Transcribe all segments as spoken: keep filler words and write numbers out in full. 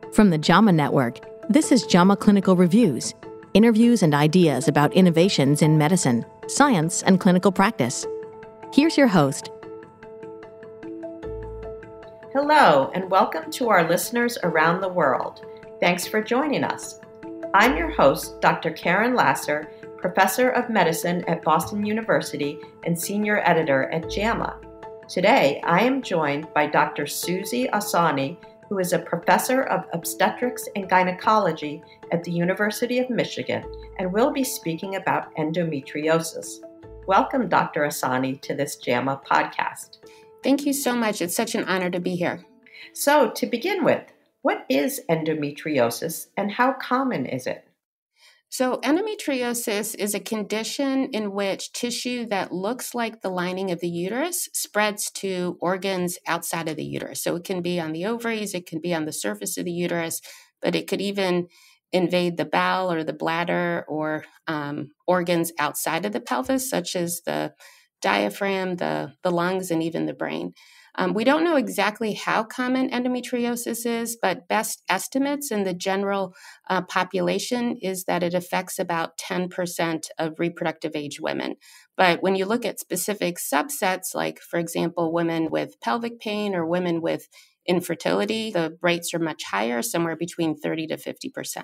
From the JAMA Network, this is JAMA Clinical Reviews, interviews and ideas about innovations in medicine, science, and clinical practice. Here's your host. Hello, and welcome to our listeners around the world. Thanks for joining us. I'm your host, Doctor Karen Lasser, Professor of Medicine at Boston University and Senior Editor at JAMA. Today, I am joined by Doctor Sawsan As-Sanie, who is a Professor of Obstetrics and Gynecology at the University of Michigan, and will be speaking about endometriosis. Welcome, Doctor As-Sanie, to this JAMA podcast. Thank you so much. It's such an honor to be here. So, to begin with, what is endometriosis and how common is it? So endometriosis is a condition in which tissue that looks like the lining of the uterus spreads to organs outside of the uterus. So it can be on the ovaries, it can be on the surface of the uterus, but it could even invade the bowel or the bladder or um, organs outside of the pelvis, such as the diaphragm, the, the lungs, and even the brain. Um, we don't know exactly how common endometriosis is, but best estimates in the general uh, population is that it affects about ten percent of reproductive age women. But when you look at specific subsets, like, for example, women with pelvic pain or women with infertility, the rates are much higher, somewhere between thirty to fifty percent.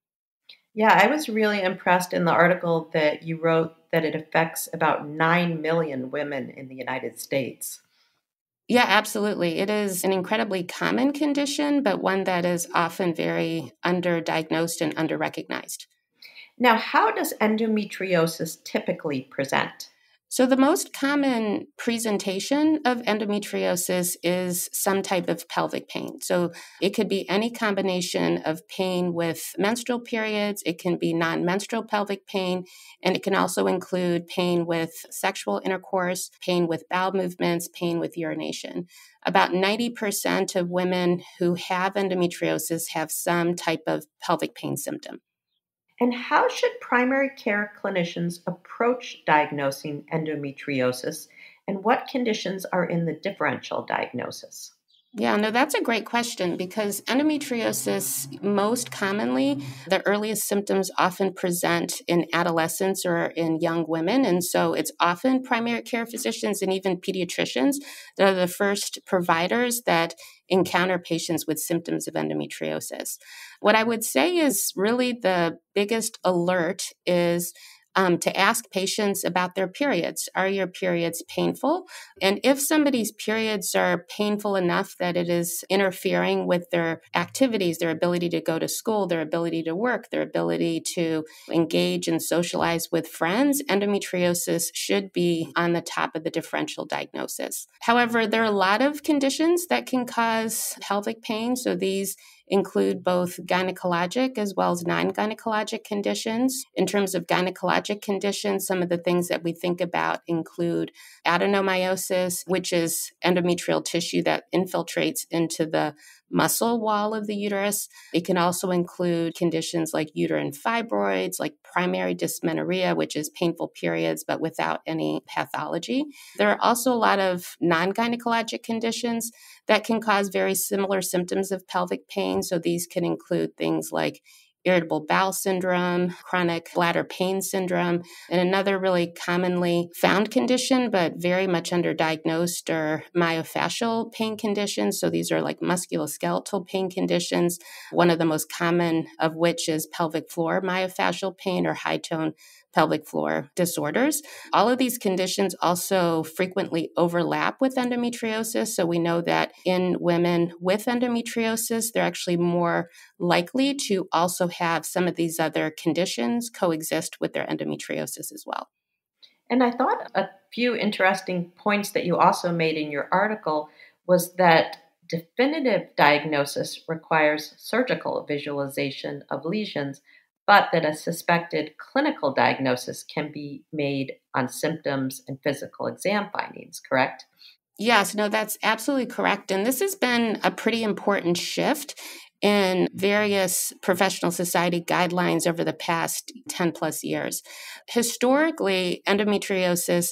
Yeah, I was really impressed in the article that you wrote that it affects about nine million women in the United States. Yeah, absolutely. It is an incredibly common condition, but one that is often very underdiagnosed and underrecognized. Now, how does endometriosis typically present? So the most common presentation of endometriosis is some type of pelvic pain. So it could be any combination of pain with menstrual periods, it can be non-menstrual pelvic pain, and it can also include pain with sexual intercourse, pain with bowel movements, pain with urination. About ninety percent of women who have endometriosis have some type of pelvic pain symptom. And how should primary care clinicians approach diagnosing endometriosis, and what conditions are in the differential diagnosis? Yeah, no, that's a great question because endometriosis, most commonly, the earliest symptoms often present in adolescents or in young women. And so it's often primary care physicians and even pediatricians that are the first providers that encounter patients with symptoms of endometriosis. What I would say is really the biggest alert is Um, to ask patients about their periods. Are your periods painful? And if somebody's periods are painful enough that it is interfering with their activities, their ability to go to school, their ability to work, their ability to engage and socialize with friends, endometriosis should be on the top of the differential diagnosis. However, there are a lot of conditions that can cause pelvic pain. So these include both gynecologic as well as non-gynecologic conditions. In terms of gynecologic conditions, some of the things that we think about include adenomyosis, which is endometrial tissue that infiltrates into the muscle wall of the uterus. It can also include conditions like uterine fibroids, like primary dysmenorrhea, which is painful periods but without any pathology. There are also a lot of non-gynecologic conditions that can cause very similar symptoms of pelvic pain. So these can include things like irritable bowel syndrome, chronic bladder pain syndrome, and another really commonly found condition, but very much underdiagnosed, are myofascial pain conditions. So these are like musculoskeletal pain conditions, one of the most common of which is pelvic floor myofascial pain or high tone pelvic floor disorders. All of these conditions also frequently overlap with endometriosis. So we know that in women with endometriosis, they're actually more likely to also have some of these other conditions coexist with their endometriosis as well. And I thought a few interesting points that you also made in your article was that definitive diagnosis requires surgical visualization of lesions, but that a suspected clinical diagnosis can be made on symptoms and physical exam findings, correct? Yes, no, that's absolutely correct. And this has been a pretty important shift in various professional society guidelines over the past ten plus years. Historically, endometriosis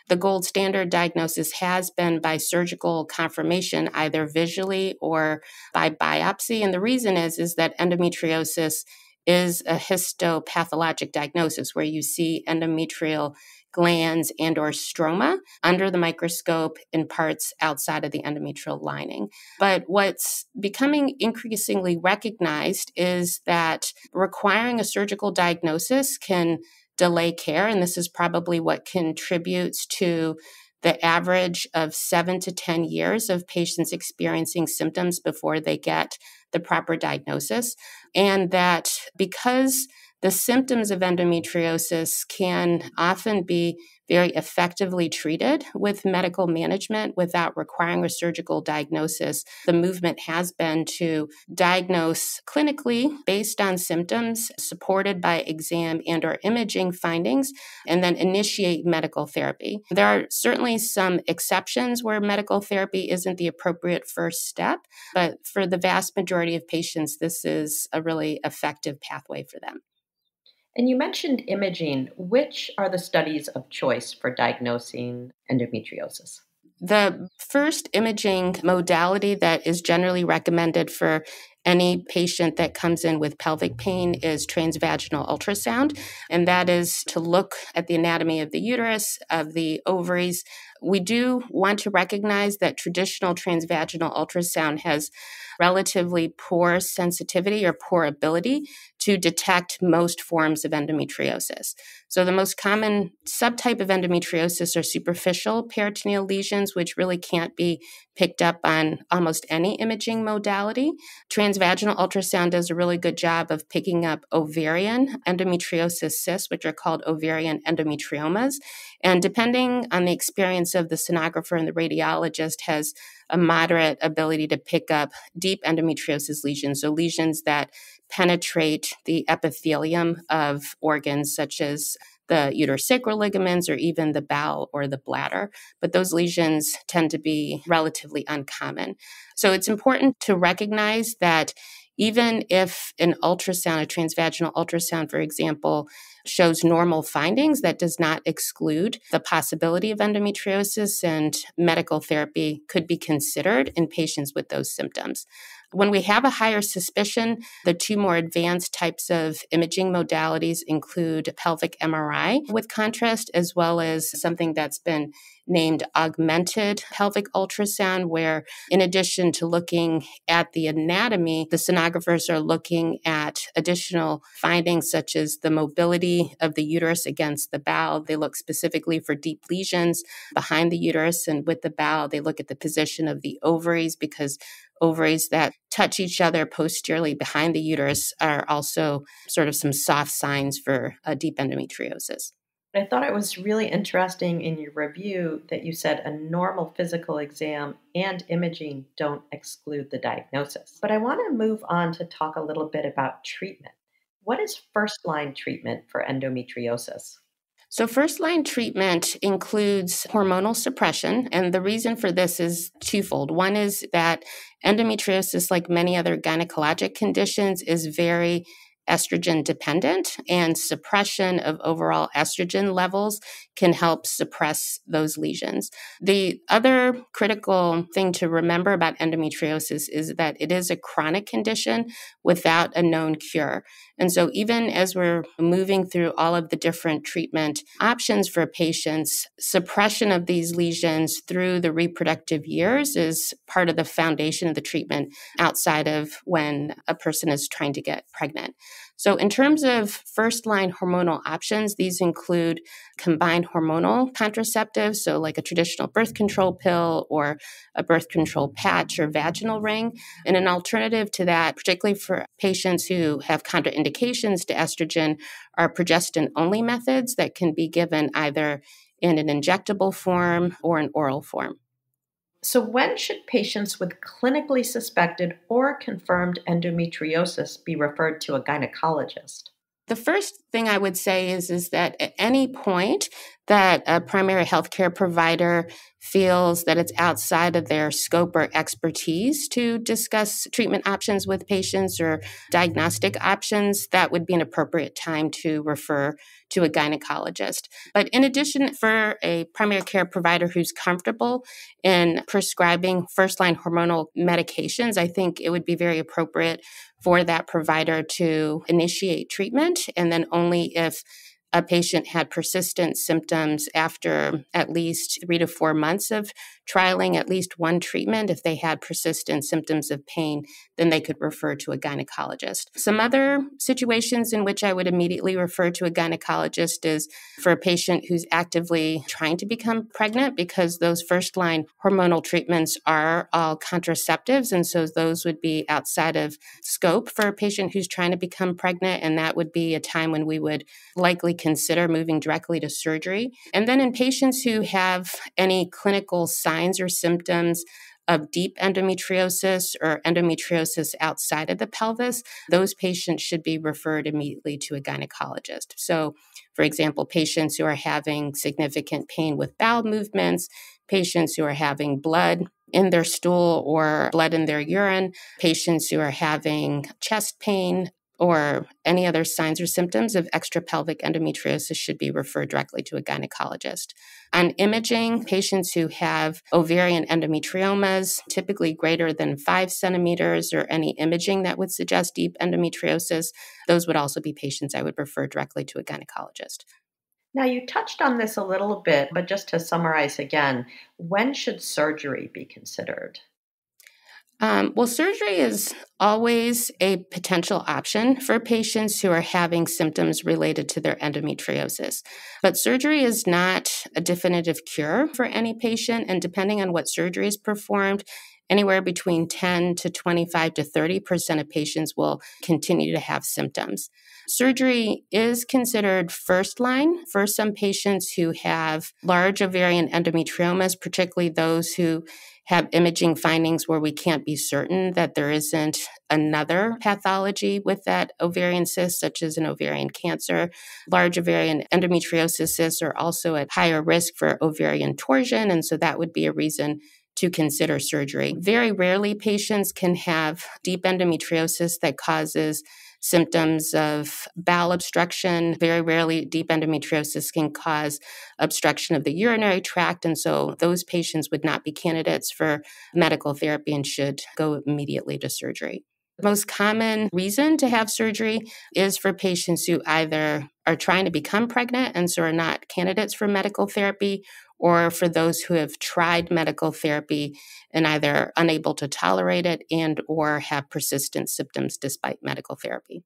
The gold standard diagnosis has been by surgical confirmation, either visually or by biopsy. And the reason is, is that endometriosis is a histopathologic diagnosis where you see endometrial glands and or stroma under the microscope in parts outside of the endometrial lining. But what's becoming increasingly recognized is that requiring a surgical diagnosis can delay care, and this is probably what contributes to the average of seven to ten years of patients experiencing symptoms before they get the proper diagnosis. And that because the symptoms of endometriosis can often be very effectively treated with medical management without requiring a surgical diagnosis, the movement has been to diagnose clinically based on symptoms supported by exam and or imaging findings, and then initiate medical therapy. There are certainly some exceptions where medical therapy isn't the appropriate first step, but for the vast majority of patients, this is a really effective pathway for them. And you mentioned imaging. Which are the studies of choice for diagnosing endometriosis? The first imaging modality that is generally recommended for any patient that comes in with pelvic pain is transvaginal ultrasound, and that is to look at the anatomy of the uterus, of the ovaries. We do want to recognize that traditional transvaginal ultrasound has relatively poor sensitivity or poor ability to detect most forms of endometriosis. So the most common subtype of endometriosis are superficial peritoneal lesions, which really can't be picked up on almost any imaging modality. Transvaginal ultrasound does a really good job of picking up ovarian endometriosis cysts, which are called ovarian endometriomas. And depending on the experience of the sonographer and the radiologist, has a moderate ability to pick up deep endometriosis lesions, so lesions that penetrate the epithelium of organs such as the uterosacral ligaments or even the bowel or the bladder. But those lesions tend to be relatively uncommon. So it's important to recognize that even if an ultrasound, a transvaginal ultrasound, for example, shows normal findings, that does not exclude the possibility of endometriosis, and medical therapy could be considered in patients with those symptoms. When we have a higher suspicion, the two more advanced types of imaging modalities include pelvic M R I with contrast, as well as something that's been named augmented pelvic ultrasound, where in addition to looking at the anatomy, the sonographers are looking at additional findings such as the mobility of the uterus against the bowel. They look specifically for deep lesions behind the uterus, and with the bowel, they look at the position of the ovaries, because ovaries that touch each other posteriorly behind the uterus are also sort of some soft signs for a deep endometriosis. I thought it was really interesting in your review that you said a normal physical exam and imaging don't exclude the diagnosis. But I want to move on to talk a little bit about treatment. What is first-line treatment for endometriosis? So first-line treatment includes hormonal suppression, and the reason for this is twofold. One is that endometriosis, like many other gynecologic conditions, is very estrogen dependent, and suppression of overall estrogen levels can help suppress those lesions. The other critical thing to remember about endometriosis is that it is a chronic condition without a known cure. And so even as we're moving through all of the different treatment options for patients, suppression of these lesions through the reproductive years is part of the foundation of the treatment outside of when a person is trying to get pregnant. So in terms of first-line hormonal options, these include combined hormonal contraceptives, so like a traditional birth control pill or a birth control patch or vaginal ring. And an alternative to that, particularly for patients who have contraindications to estrogen, are progestin-only methods that can be given either in an injectable form or an oral form. So when should patients with clinically suspected or confirmed endometriosis be referred to a gynecologist? The first thing I would say is, is that at any point, that a primary healthcare provider feels that it's outside of their scope or expertise to discuss treatment options with patients or diagnostic options, that would be an appropriate time to refer to a gynecologist. But in addition, for a primary care provider who's comfortable in prescribing first-line hormonal medications, I think it would be very appropriate for that provider to initiate treatment, and then only if a patient had persistent symptoms after at least three to four months of trialing at least one treatment. If they had persistent symptoms of pain, then they could refer to a gynecologist. Some other situations in which I would immediately refer to a gynecologist is for a patient who's actively trying to become pregnant, because those first-line hormonal treatments are all contraceptives, and so those would be outside of scope for a patient who's trying to become pregnant, and that would be a time when we would likely consider moving directly to surgery. And then in patients who have any clinical signs or symptoms of deep endometriosis or endometriosis outside of the pelvis, those patients should be referred immediately to a gynecologist. So, for example, patients who are having significant pain with bowel movements, patients who are having blood in their stool or blood in their urine, patients who are having chest pain, or any other signs or symptoms of extrapelvic endometriosis should be referred directly to a gynecologist. On imaging, patients who have ovarian endometriomas, typically greater than five centimeters, or any imaging that would suggest deep endometriosis, those would also be patients I would refer directly to a gynecologist. Now, you touched on this a little bit, but just to summarize again, when should surgery be considered? Um, well, surgery is always a potential option for patients who are having symptoms related to their endometriosis. But surgery is not a definitive cure for any patient, and depending on what surgery is performed, anywhere between ten to twenty-five to thirty percent of patients will continue to have symptoms. Surgery is considered first line for some patients who have large ovarian endometriomas, particularly those who have imaging findings where we can't be certain that there isn't another pathology with that ovarian cyst, such as an ovarian cancer. Large ovarian endometriosis cysts are also at higher risk for ovarian torsion, and so that would be a reason to consider surgery. Very rarely patients can have deep endometriosis that causes symptoms of bowel obstruction. Very rarely, deep endometriosis can cause obstruction of the urinary tract, and so those patients would not be candidates for medical therapy and should go immediately to surgery. The most common reason to have surgery is for patients who either are trying to become pregnant and so are not candidates for medical therapy, or for those who have tried medical therapy and either unable to tolerate it and or have persistent symptoms despite medical therapy.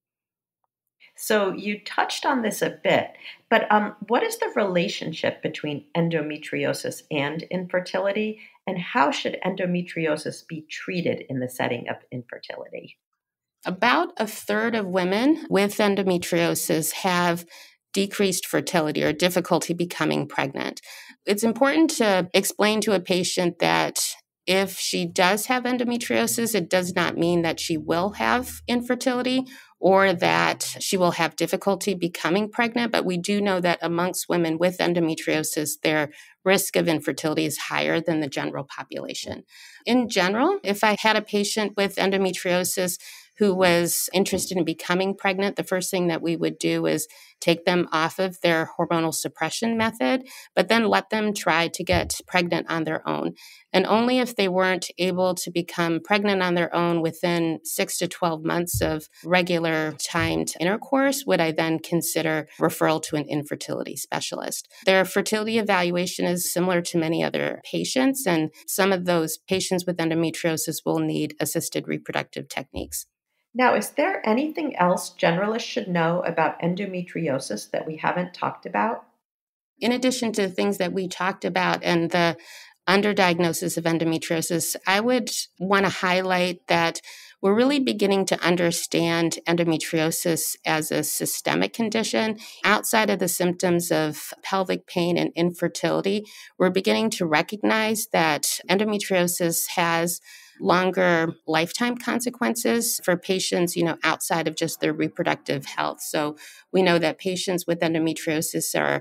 So you touched on this a bit, but um, what is the relationship between endometriosis and infertility, and how should endometriosis be treated in the setting of infertility? About a third of women with endometriosis have decreased fertility or difficulty becoming pregnant. It's important to explain to a patient that if she does have endometriosis, it does not mean that she will have infertility or that she will have difficulty becoming pregnant. But we do know that amongst women with endometriosis, their risk of infertility is higher than the general population. In general, if I had a patient with endometriosis who was interested in becoming pregnant, the first thing that we would do is take them off of their hormonal suppression method, but then let them try to get pregnant on their own. And only if they weren't able to become pregnant on their own within six to twelve months of regular timed intercourse would I then consider referral to an infertility specialist. Their fertility evaluation is similar to many other patients, and some of those patients with endometriosis will need assisted reproductive techniques. Now, is there anything else generalists should know about endometriosis that we haven't talked about? In addition to the things that we talked about and the underdiagnosis of endometriosis, I would want to highlight that we're really beginning to understand endometriosis as a systemic condition. Outside of the symptoms of pelvic pain and infertility, we're beginning to recognize that endometriosis has longer lifetime consequences for patients, you know, outside of just their reproductive health. So we know that patients with endometriosis are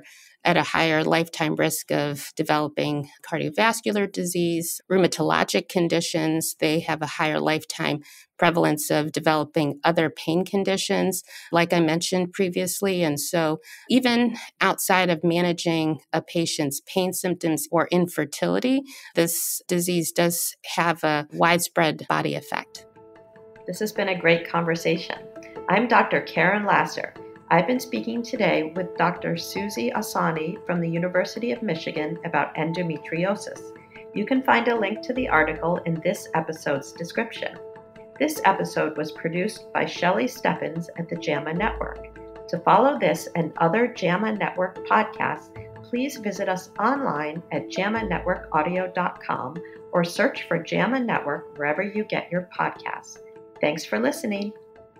at a higher lifetime risk of developing cardiovascular disease, rheumatologic conditions. They have a higher lifetime prevalence of developing other pain conditions, like I mentioned previously. And so even outside of managing a patient's pain symptoms or infertility, this disease does have a widespread body effect. This has been a great conversation. I'm Doctor Karen Lasser. I've been speaking today with Doctor Sawsan As-Sanie from the University of Michigan about endometriosis. You can find a link to the article in this episode's description. This episode was produced by Shelley Stephens at the JAMA Network. To follow this and other JAMA Network podcasts, please visit us online at jama network audio dot com or search for JAMA Network wherever you get your podcasts. Thanks for listening.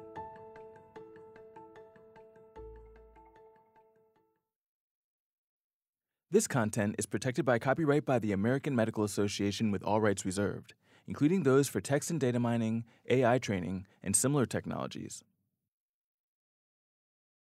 This content is protected by copyright by the American Medical Association with all rights reserved, including those for text and data mining, A I training, and similar technologies.